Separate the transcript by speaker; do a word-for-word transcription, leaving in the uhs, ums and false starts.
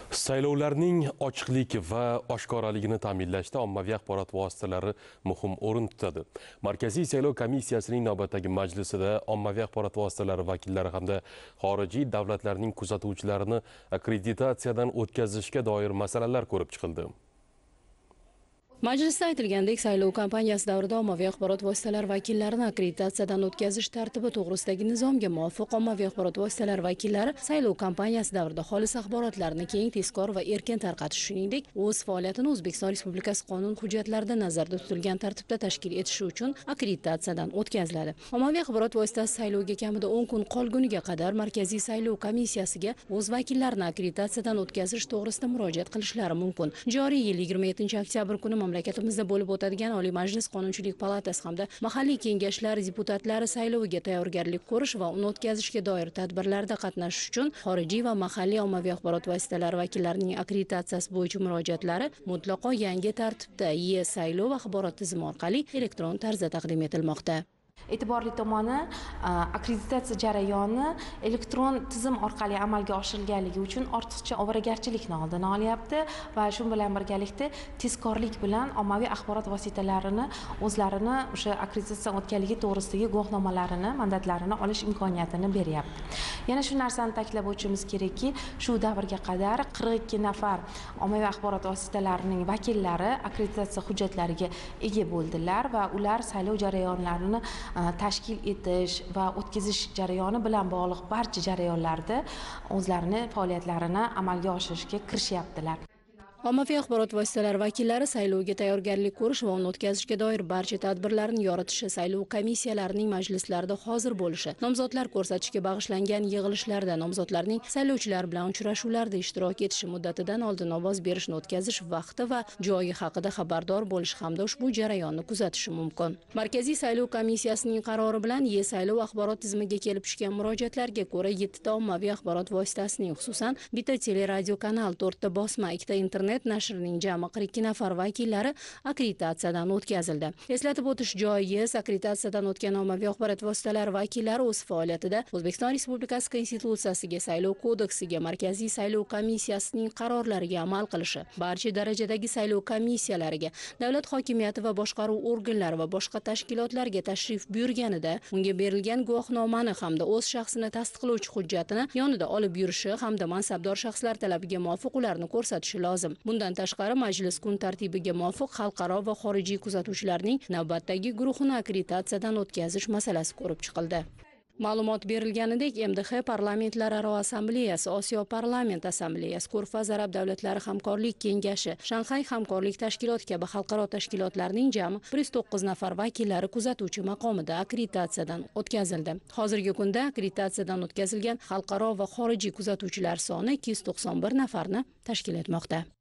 Speaker 1: Saylovlarning ochiqlik va oshkoraligini ta'minlashda ommaviy axborot vositalari muhim o'rin tutadi. Markaziy saylov komissiyasining navbatdagi majlisida ommaviy axborot vositalari vakillari hamda xorijiy davlatlarning kuzatuvchilarini akkreditatsiyadan o'tkazishga doir masalalar ko'rib chiqildi.
Speaker 2: Majlisda aytilgandek, saylov kampaniyasi davrida ommaviy axborot vositalari vakillarini akkreditatsiyadan o'tkazish tartibi to'g'risidagi nizomga muvofiq ommaviy axborot vositalari vakillari saylov kampaniyasi davrida xolis axborotlarni keng, tezkor va erkin tarqatish, shuningdek, o'z faoliyatini O'zbekiston Respublikasi qonun hujjatlarida nazarda tutilgan tartibda tashkil etishi uchun akkreditatsiyadan o'tkaziladi. Ommaviy axborot vositasi saylovga kamida o'n kun qolguniga qadar Markaziy saylov komissiyasiga o'z vakillarini akkreditatsiyadan o'tkazish to'g'risida murojaat qilishlari mumkin. Joriy yil yigirma yettinchi oktyabr kuni mamlakatimizda bo'lib o'tadigan Oliy Majlis Qonunchilik palatasi hamda mahalliy kengashlar deputatlari sayloviga tayyorgarlik ko'rish va uni o'tkazishga doir tadbirlarda qatnashish uchun xorijiy va mahalliy ommaviy axborot vositalari vakillarining akkreditatsiyasi bo'yicha murojaatlari mutlaqo yangi tartibda e-saylov axborot tizimi orqali elektron tarzda taqdim etilmoqda.
Speaker 3: E'tiborli tomoni, akkreditatsiya jarayoni elektron tizim orqali amalga oshirilganligi uchun ortiqcha ovoragarchilikni oldini olyapti va shu bilan birgalikda tezkorlik bilan ommaviy axborot vositalarini o'zlarini o'sha akkreditatsiya o'tganligi to'g'risidagi guvohnomalarini, mandatlarini olish imkoniyatini beryapti. Yana shu narsani ta'kidlab o'tishimiz kerakki, shu davrga qadar qirq ikki nafar ommaviy axborot vositalarining vakillari akkreditatsiya hujjatlariga ega bo'ldilar va ular saylov jarayonlarini tashkil etish va o'tkazish jarayoni bilan bog'liq barcha jarayonlarda o'zlarini faoliyatlarini amalga oshirishga kirishyaptilar.
Speaker 2: Ommaviy axborot vositalari vakillari saylovga tayyorgarlik ko'rish va uni o'tkazishga doir barcha tadbirlarni yoritishi, saylov komissiyalarining majlislarida hozir bo'lishi, nomzodlar ko'rsatishga bag'ishlangan yig'ilishlarda nomzodlarning saylovchilar bilan uchrashuvlarda ishtirok etishi, muddatidan oldin ovoz berishni o'tkazish vaqti va joyi haqida xabardor bo'lishi hamda ushbu jarayonni kuzatishi mumkin. Markaziy saylov komissiyasining qarori bilan e-saylov axborot tizimiga kelib tushgan murojaatlarga ko'ra yettita ommaviy axborot vositasining, xususan bitta teleradio kanal, to'rtta bosma, ikkita internet nashrining jami qirq ikki nafar vakillari akkreditatsiyadan o'tkazildi. Eslatib o'tish joiz, akkreditatsiyadan o'tgan ommaviy axborot vositalari vakillari o'z faoliyatida O'zbekiston Respublikasi Konstitutsiyasiga, Saylov kodeksiga, Markaziy saylov komissiyasining qarorlariga amal qilishi, barcha darajadagi saylov komissiyalariga, davlat hokimiyati va boshqaruv organlari va boshqa tashkilotlarga tashrif buyurganida unga berilgan guvohnomani hamda o'z shaxsini tasdiqlovchi hujjatini yonida olib yurishi hamda mansabdor shaxslar talabiga muvofiq ularni ko'rsatishi lozim. Bundan tashqari, majlis kun tartibiga muvofiq xalqaro va xorijiy kuzatuvchilarning navbatdagi guruhini akkreditatsiyadan o'tkazish masalasi ko'rib chiqildi. Ma'lumot berilganidek, M D H Parlamentlararo Assambleyasi, Osiyo Parlament Assambleyasi, Ko'rfaz Arab davlatlari hamkorlik kengashi, Shanxay hamkorlik tashkiloti kabi xalqaro tashkilotlarning jami bir yuz to'qqiz nafar vakillari kuzatuvchi maqomida akkreditatsiyadan o'tkazildi. Hozirgi kunda akkreditatsiyadan o'tkazilgan xalqaro va xorijiy kuzatuvchilar soni ikki yuz to'qson bir nafarni tashkil etmoqda.